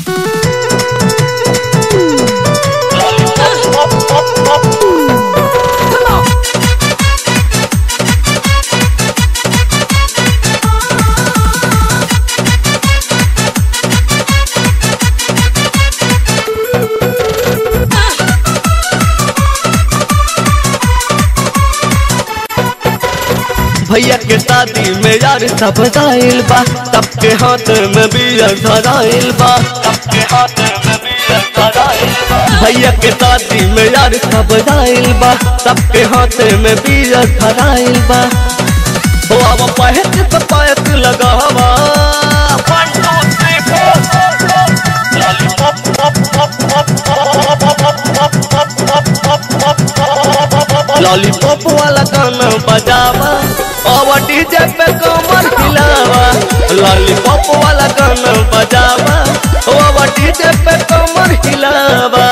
भैया के शादी में यार सब जाइल बा, सबके हाथ में बियर धराइल बा, सबके हाथ में बियर धराइल बा। भैया के शादी में यार सब जाइल बा, सबके हाथ में बियर धराइल बा। हो अब पहक पे पहक लगावा, 1 2 3 4 लॉलीपॉप वाला गाना बजावा और डीजे पे कमर हिलावा। लॉलीपॉप वाला गाना बजावा और डीजे पे कमर हिलावा।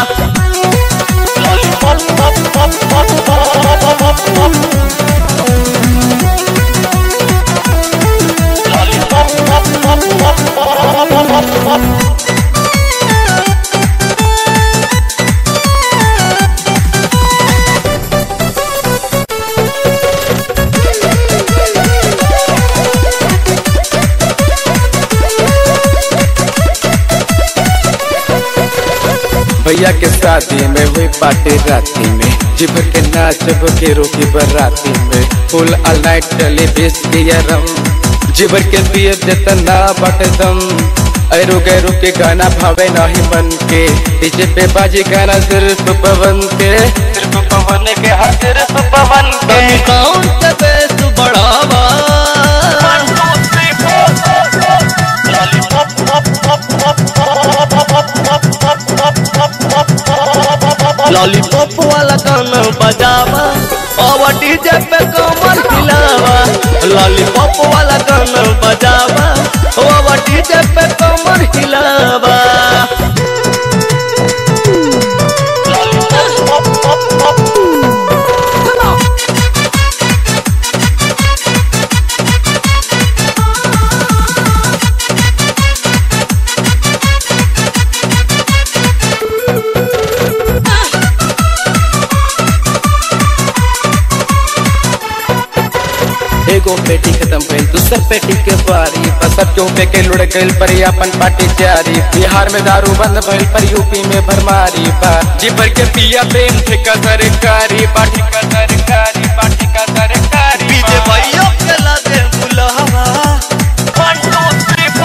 भैया के शादी में हुई पार्टी राती में, जी भर के नाचब के रोकी बराती में। फुल ऑल नाइट चले बेस दिया रम, जी भर के पिए देता ना बाटे दम। ऐरू गैरू के गाना भावे नहीं मन के, डीजे पे बाजी गाना सिर्फ पवन के, सिर्फ पवन के, हाँ सिर्फ पवन के। कौन से बेस बढ़ावा, लॉलीपॉप वाला गाना बजावा और डीजे पे कमर हिलावा। लॉलीपॉप वाला गाना बजावा और डीजे पे कमर हिलावा। एगो पेटी खत्म भइल दूसर पेटी के बारी, बसर क्यों पे के लुढ़ गइल पर अपन पार्टी जारी। बिहार में दारू बंद भइल पर यूपी में भरमारी बा, जी भर के पिया प्रेम ठेका सरकारी, पार्टी का सरकारी, पार्टी का सरकारी। डीजे भैया के लगे बुलावा, 1 2 3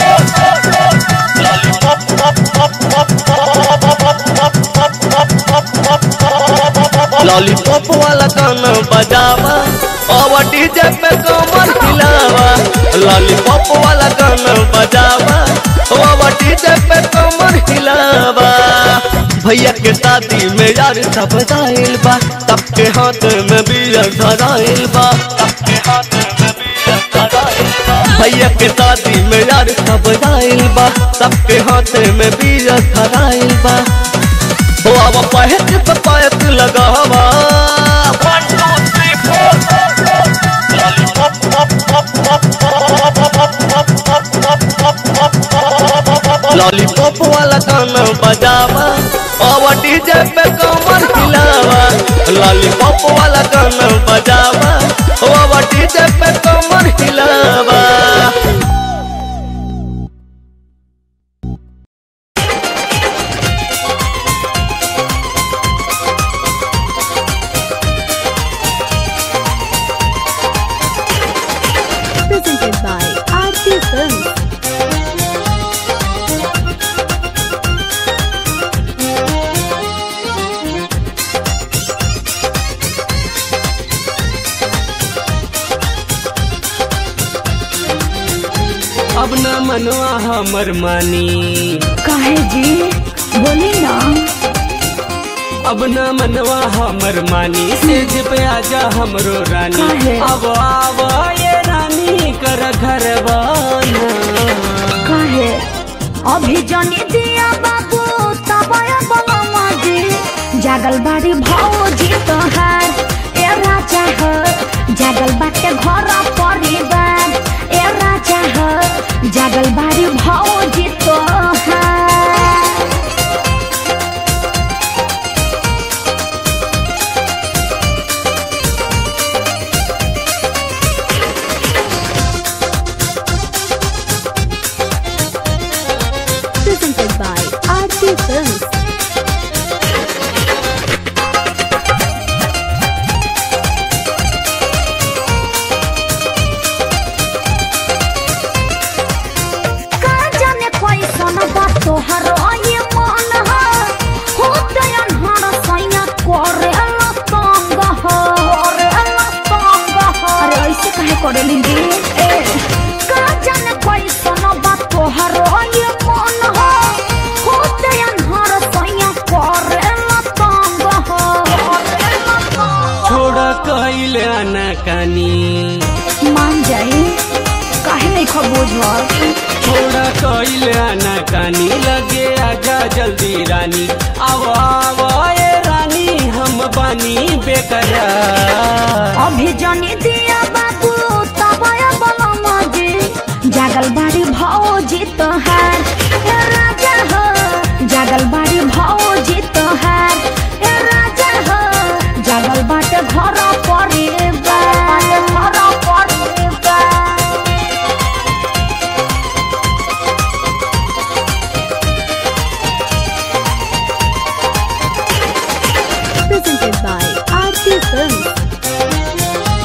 4 लॉलीपॉप वाला गाना बजावा और डीजे पे कमर हिलावा। लॉलीपॉप वाला गाना बजावा और डीजे पे कमर हिलावा। भैया के शादी में यार सब जाइल बा, सबके हाथ में बियर धराइल बा, सबके हाथ में बियर धराइल बा। भैया के शादी में यार सब जाइल बा, सबके हाथ में बियर धराइल बा। हो अब पहक पे पहक लगावा, 1 2 3 4 लॉलीपॉप वाला गाना बजावा और डीजे पे कमर हिलावा। लॉलीपॉप वाला गाना बजावा और डीजे पे कमर हिलावा। Presented by Aarti Films. अब न मनवा हमर मानी, काहे जी बोली ना। अब न मनवा हमर मानी, सेज पे आजा हमरो रानी। काहे? अब आवा ये रानी कर घर बना। काहे अभी जनी दिया बाबू तबया बलमा जी, जागल बाड़ी भौजी तोहार ए राजा हो, जागल बाटे घर परिवार ए राजा हो, जागल बाड़ी भौजी तोहार। Films. का जाने कैसन बात तोहर ये मन ह होते अनहर सैया करेला तंग ह अरे ऐसे काहे करेली रे का जाने कैसन बात तोहर ये मन ह होते अनहर सैया करेला तंग ह छोड़ा कइले आनाकानी मान जाई काहे नहीं खबूझत छोड़ा कइले आनाकानी लगे आजा जल्दी रानी आवा आवा ए रानी हम बानी बेकरार अभी जनी दिया बाबू तबया बलमा जी जागल बाड़ी भौजी तोहार ए राजा हो जागल बाड़ी भौजी तोहार ए राजा हो जागल बाटे घर परिवार presented by RT Films.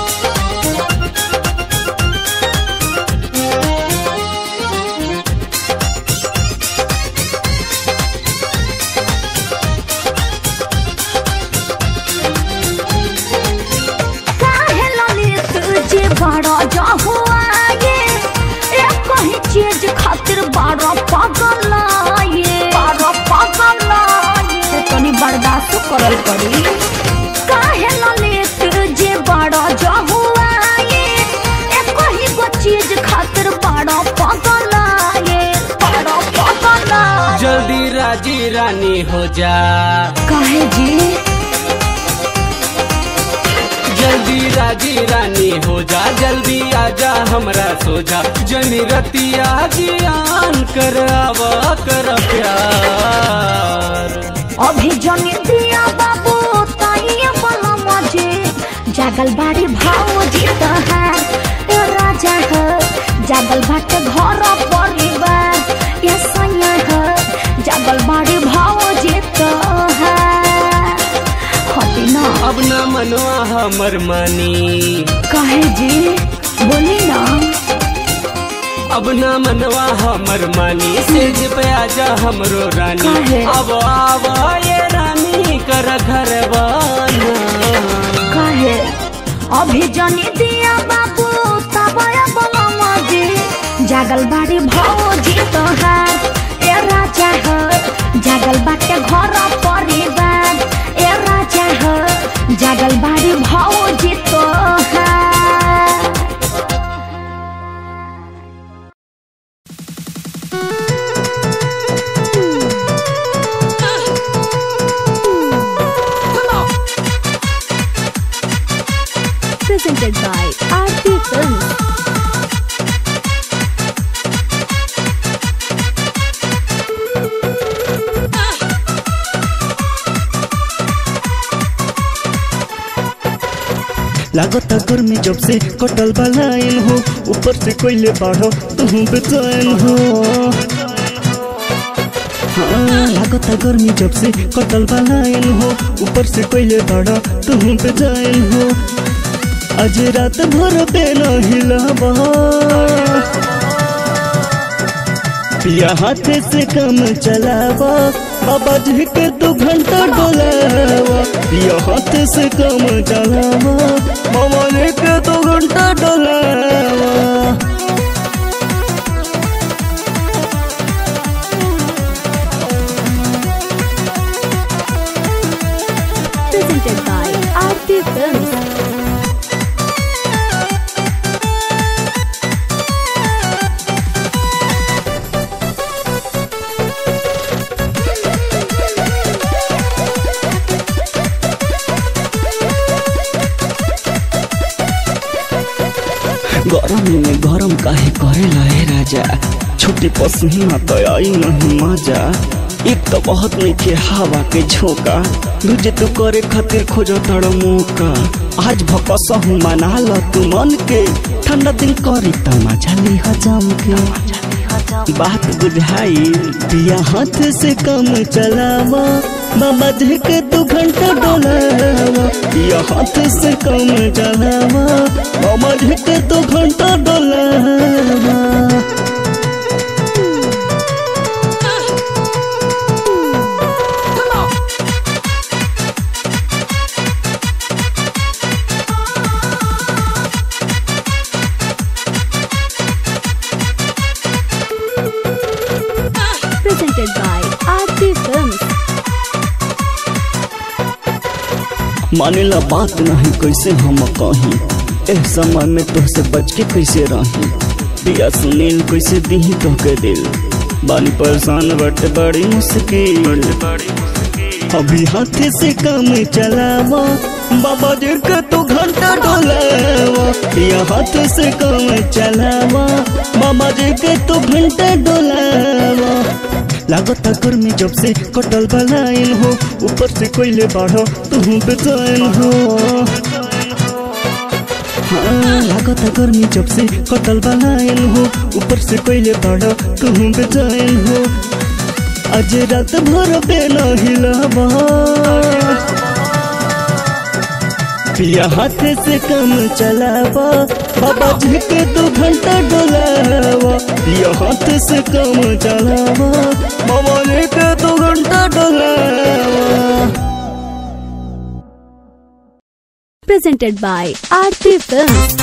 काहे ललित जे बड़ा जहुआ ये एक कहीं चीज खातिर बड़ा पागल ये तनी बर्दाश्त करल करी काहे ललित जे बड़ा जहुआ ये एक कहीं को चीज खातिर बड़ा पागल ये जल्दी राजी रानी हो जा काहे जी जल्दी राजी रानी हो जा जल्दी आजा हमरा सोजा जनी रतिया जियान कर आवा कर प्यार अभी जनी दिया बाबू ताइया बलमा जी जागल बाड़ी भौजी तोहार ए राजा हो जागल बाटे घर परिवार ए सैया हो जागल बाड़ी भौजी तोहार हटी ना अब ना मनवा हमर मानी काहे जी बोली ना अब ना मनवा हमर मानी सेज पे आजा हमरो रानी काहे? अब आवा ये रानी कर घर बना काहे अभी जनी दिया बाबू तबया बलमा जी जागल बाड़ी भौजी तोहार ए राजा हो जागल बाटे घर परिवार ए राजा हो जागल बाड़ी भौजी तोहार presented by RT Films. लागता गर्मी जब से कटल बलाइन हो ऊपर से कोयले बाढ़ो तुम बेचैन हो हाँ लागता गर्मी जब से कटल बलाइन हो ऊपर से कोयले बाढ़ो तुम बेचैन हो आज रात भर पे न हिलावा पिया हाथ से काम चलावा बाबा जी के 2 घंटा डोलावा पिया हाथ से काम चलावा बाबा जी के 2 घंटा डोलावा presented by RT Films. गरम में गरम काहे करेला हे राजा छोटे पसीना तो आई नहीं मजा एक तो बहुत नीचे हवा के झोंका दूजे तू करे खातिर खोजो तड़ मौका आज भकस मना ल तू मन के ठंडा दिन करी त मजा ली हजम के बात बुझाई पिया हाथ से काम चलावा बाबा जी के 2 घंटा डोलावा पिया हाथ से काम चलावा बाबा जी के 2 घंटा डोलावा। Presented by Aarti Films. मानेला बात नहीं कैसे हम कहीं एह समय में तुझसे बच के कैसे रही पिया सुनील कैसे दी तो के दिल बानी परेशान बट बड़ी मुश्किल अभी हाथ से काम चलावा बाबा जी के 2 घंटा डोलावा पिया हाथ से काम चलावा बाबा जी के 2 घंटा डोलावा। लागता गर्मी जब से कटल बलाइन हो ऊपर से कोयले बढ़ो तू बेचैन हो। हाँ लागता गर्मी जब से कटल बलाइन हो ऊपर से कोयले बढ़ो तू बेचैन हो। आज रात भर बेना हिलावा पिया हाथ से काम चलावा बाबा जी के 2 घंटा डोलावा पिया हाथ से काम चलावा बाबा जी के 2 घंटा डोलावा। Presented by Aarti Films.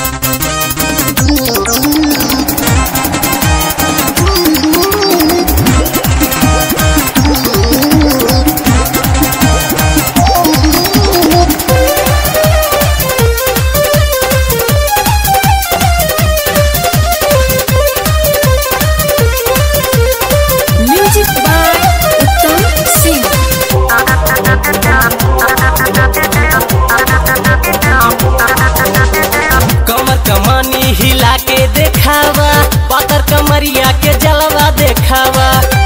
हिला के देखावा पातर कमरिया के जलवा देखावा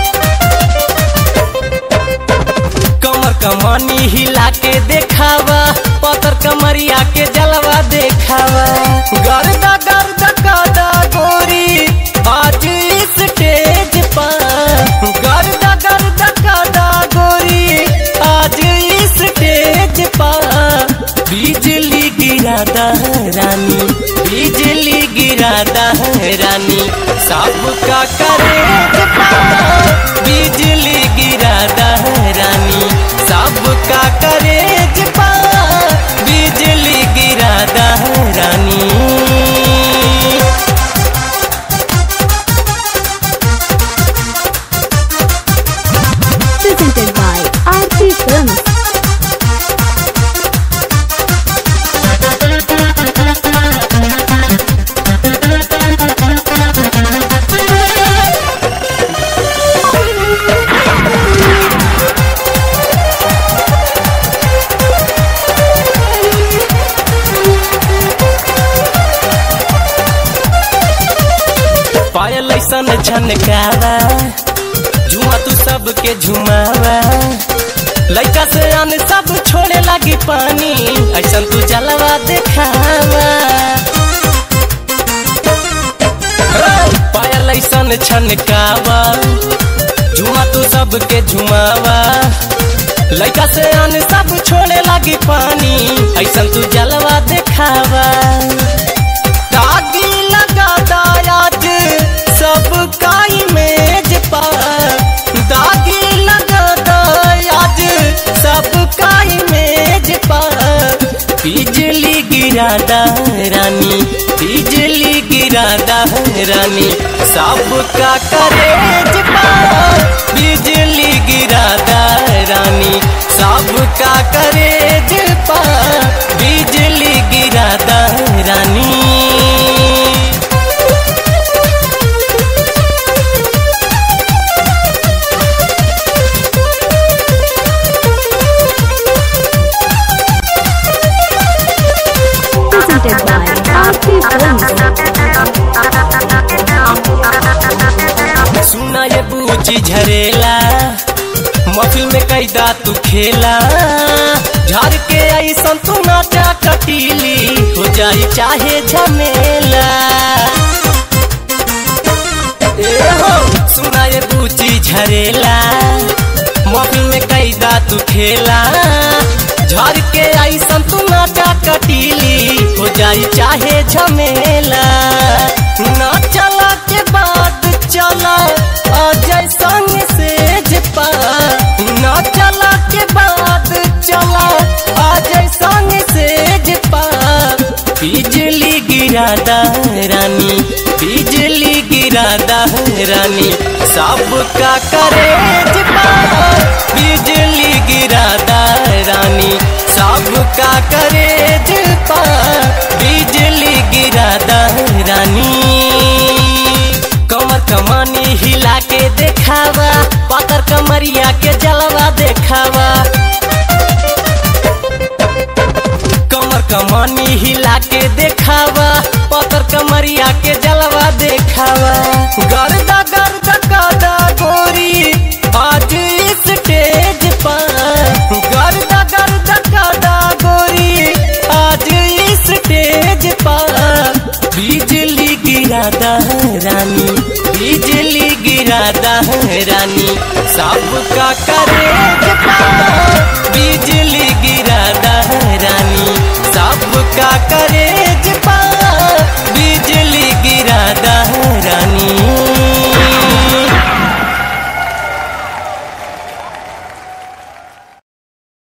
कमर कमानी हिला के देखावा पातर कमरिया के जलवा देखावा। गर्दा गर्दा कादा गोरी आज स्टेज पर गर्दा गर्दा कादा गोरी आज स्टेज पर बिजली गिरादा रानी बिजली गिरादा रानी सबका करे बिजली गिरादा रानी सबका करे बिजली गिरादा रानी। Presented by Aarti Films. पायल ऐसन झनकावा झुमा तू सबके झुमावा लड़का से आन सब छोड़े लगी पानी ऐसन तू जलवा देखावा। पायल ऐसन झनकावा झुमा तू सबके झुमावा लड़का से आन सब छोड़े लगी पानी ऐसन तू जलवा देखावा। दागी लगा दायाज सबका इमेज पर दागी लगा दायाज सबका इमेज पर बिजली गिरादा रानी बिजली गिरादा रानी सबका करेज पर बिजली गिरादा रानी सबका करेज पर बिजली गिरादा रानी। Presented by Aarti Films. सुना ये बूची झरेला महफिल में कैदा तू खेला झाड़ के ऐसन तू नाचा कटीली हो जाई चाहे झमेला। ए हो झरेला महफिल में कैदा तू खेला झर के ऐसन तू नाटा कटीली हो जाई चाहे झमेला ना चला के बाद चला अजय संग से पा ना चला के बाद चला अजय संग से पा बिजली गिरादा रानी बिजली गिरादा रानी सबका करे बिजली गिरादा रानी सबका करे बिजली गिरादा रानी कमर कमानी हिला के देखावा पातर कमरिया के जलवा देखावा कमर कमानी हिला के देखावा पातर कमरिया के जलवा देखावा गर्दा गर्दा कादा गोरी आज इस स्टेज पर गर्दा गर्दा कादा गोरी आज इस स्टेज पर बिजली गिरादा रानी बिजली गिरादा रानी सबका करे बिजली गिरादा